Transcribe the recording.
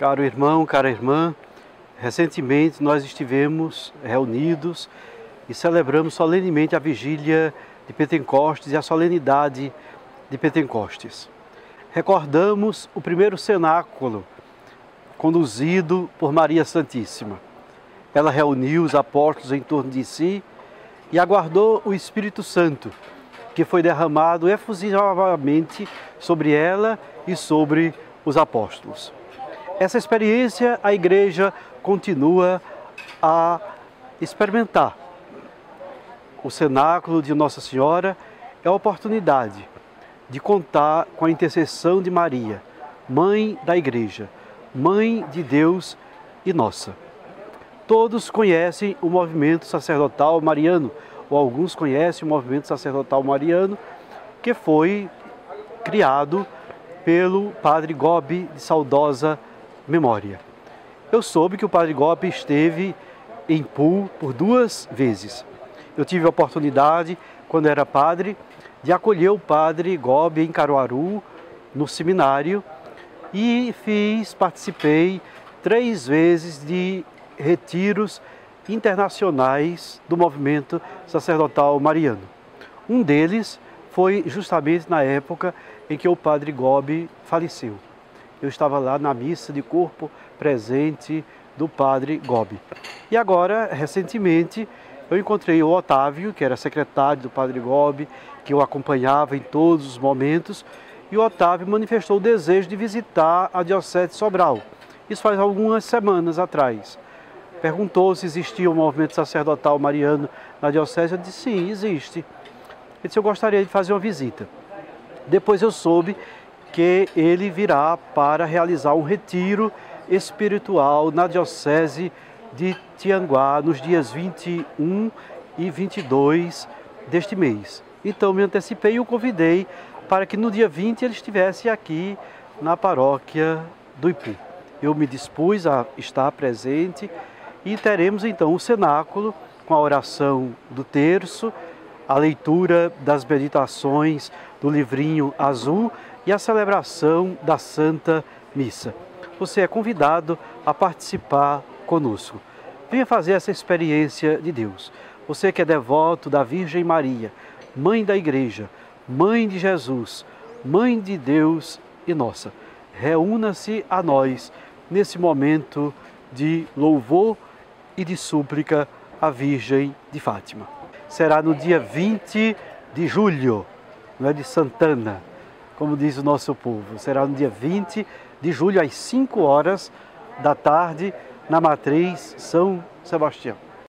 Caro irmão, cara irmã, recentemente nós estivemos reunidos e celebramos solenemente a vigília de Pentecostes e a solenidade de Pentecostes. Recordamos o primeiro cenáculo conduzido por Maria Santíssima. Ela reuniu os apóstolos em torno de si e aguardou o Espírito Santo, que foi derramado efusivamente sobre ela e sobre os apóstolos. Essa experiência a Igreja continua a experimentar. O cenáculo de Nossa Senhora é a oportunidade de contar com a intercessão de Maria, Mãe da Igreja, Mãe de Deus e nossa. Todos conhecem o movimento sacerdotal mariano, ou alguns conhecem o movimento sacerdotal mariano, que foi criado pelo Padre Gobi, de saudosa memória. Eu soube que o Padre Gobi esteve em Pool por 2 vezes. Eu tive a oportunidade, quando era padre, de acolher o Padre Gobi em Caruaru, no seminário, e participei 3 vezes de retiros internacionais do movimento sacerdotal mariano. Um deles foi justamente na época em que o Padre Gobi faleceu. Eu estava lá na missa de corpo presente do Padre Gobi. E agora, recentemente, eu encontrei o Otávio, que era secretário do Padre Gobi, que o acompanhava em todos os momentos, e o Otávio manifestou o desejo de visitar a Diocese de Sobral. Isso faz algumas semanas atrás. Perguntou se existia um movimento sacerdotal mariano na Diocese. Eu disse, sim, existe. Ele disse, eu gostaria de fazer uma visita. Depois eu soube que ele virá para realizar um retiro espiritual na Diocese de Tianguá, nos dias 21 e 22 deste mês. Então me antecipei e o convidei para que no dia 20 ele estivesse aqui na paróquia do Ipu. Eu me dispus a estar presente e teremos então o cenáculo com a oração do terço, a leitura das meditações do livrinho azul e a celebração da Santa Missa. Você é convidado a participar conosco. Venha fazer essa experiência de Deus. Você que é devoto da Virgem Maria, Mãe da Igreja, Mãe de Jesus, Mãe de Deus e nossa, reúna-se a nós nesse momento de louvor e de súplica à Virgem de Fátima. Será no dia 20 de julho, não é de Santana, como diz o nosso povo. Será no dia 20 de julho, às 5 horas da tarde, na Matriz São Sebastião.